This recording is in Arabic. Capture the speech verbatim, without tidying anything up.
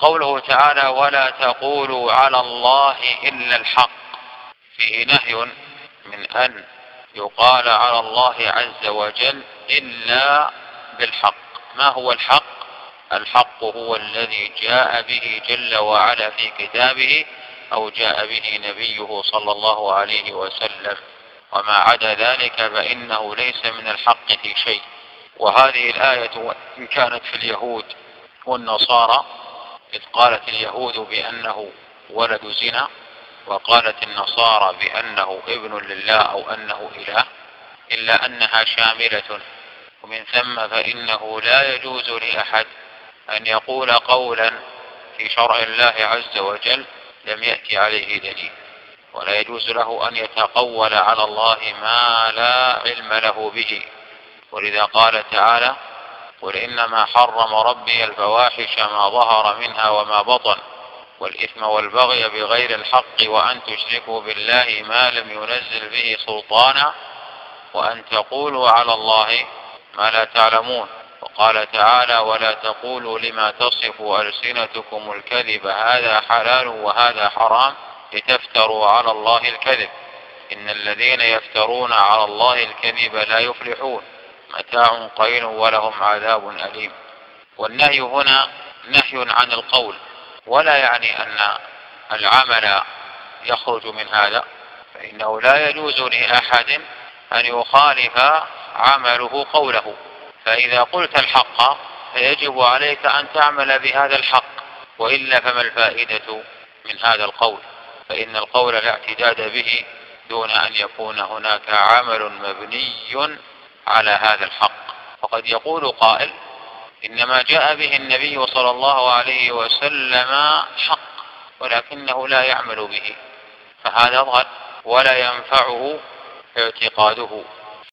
قوله تعالى ولا تقولوا على الله إلا الحق، فيه نهي من أن يقال على الله عز وجل إلا بالحق. ما هو الحق؟ الحق هو الذي جاء به جل وعلا في كتابه أو جاء به نبيه صلى الله عليه وسلم، وما عدا ذلك فإنه ليس من الحق في شيء. وهذه الآية إن كانت في اليهود والنصارى، إذ قالت اليهود بأنه ولد زنا وقالت النصارى بأنه ابن لله أو أنه إله، إلا أنها شاملة، ومن ثم فإنه لا يجوز لأحد أن يقول قولا في شرع الله عز وجل لم يأتي عليه دليل، ولا يجوز له أن يتقول على الله ما لا علم له به. ولذا قال تعالى قل إنما حرم ربي الفواحش ما ظهر منها وما بطن والإثم والبغي بغير الحق وأن تشركوا بالله ما لم ينزل به سلطانا وأن تقولوا على الله ما لا تعلمون. وقال تعالى ولا تقولوا لما تصف ألسنتكم الكذب هذا حلال وهذا حرام لتفتروا على الله الكذب إن الذين يفترون على الله الكذب لا يفلحون متاع قليل ولهم عذاب أليم. والنهي هنا نهي عن القول، ولا يعني أن العمل يخرج من هذا، فإنه لا يجوز لأحد أن يخالف عمله قوله. فإذا قلت الحق فيجب عليك أن تعمل بهذا الحق، وإلا فما الفائدة من هذا القول؟ فإن القول لا اعتداد به دون أن يكون هناك عمل مبني على هذا الحق. وقد يقول قائل إنما جاء به النبي صلى الله عليه وسلم حق ولكنه لا يعمل به، فهذا ضل ولا ينفعه اعتقاده.